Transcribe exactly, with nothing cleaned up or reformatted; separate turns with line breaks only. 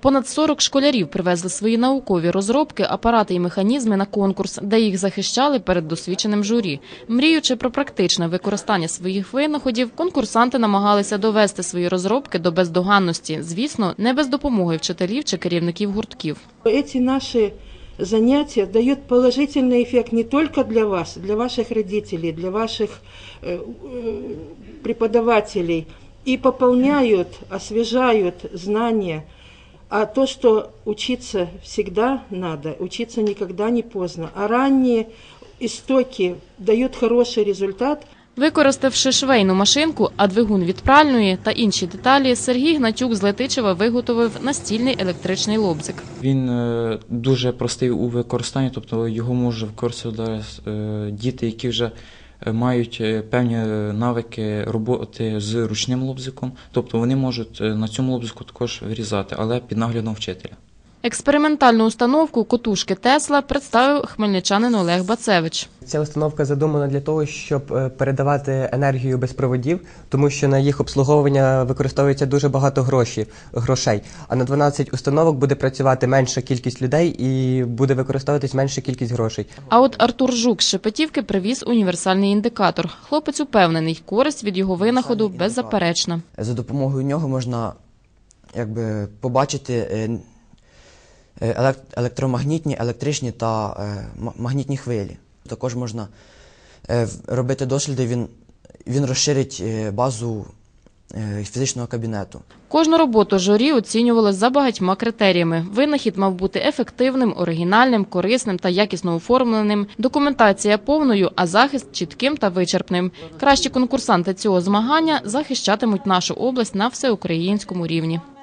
Понад сорок школярів привезли свої наукові розробки, апарати і механізми на конкурс, де їх захищали перед досвідченим журі. Мріючи про практичне використання своїх винаходів, конкурсанти намагалися довести свої розробки до бездоганності, звісно, не без допомоги вчителів чи керівників гуртків.
Ці наші занятия дают положительный эффект не только для вас, для ваших родителей, для ваших э, преподавателей, и пополняют, освежают знания. А то, что учиться всегда надо, учиться никогда не поздно. А ранние истоки дают хороший результат.
Використавши швейну машинку, а двигун від пральної та інші деталі, Сергій Гнатюк з Летичева виготовив настільний електричний лобзик.
Він дуже простий у використанні, тобто його можуть використовувати діти, які вже мають певні навики роботи з ручним лобзиком, тобто вони можуть на цьому лобзику також вирізати, але під наглядом вчителя.
Експериментальну установку «Котушки Тесла» представив хмельничанин Олег Бацевич.
Ця установка задумана для того, щоб передавати енергію без проводів, тому що на їх обслуговування використовується дуже багато грошей, грошей. А на дванадцять установок буде працювати менша кількість людей і буде використовуватись менша кількість грошей.
А от Артур Жук з Шепетівки привіз універсальний індикатор. Хлопець упевнений, користь від його винаходу беззаперечна.
За допомогою нього можна якби побачити електромагнітні, електричні та магнітні хвилі. Також можна робити досліди, він, він розширить базу фізичного кабінету.
Кожну роботу журі оцінювали за багатьма критеріями. Винахід мав бути ефективним, оригінальним, корисним та якісно оформленим, документація повною, а захист чітким та вичерпним. Кращі конкурсанти цього змагання захищатимуть нашу область на всеукраїнському рівні.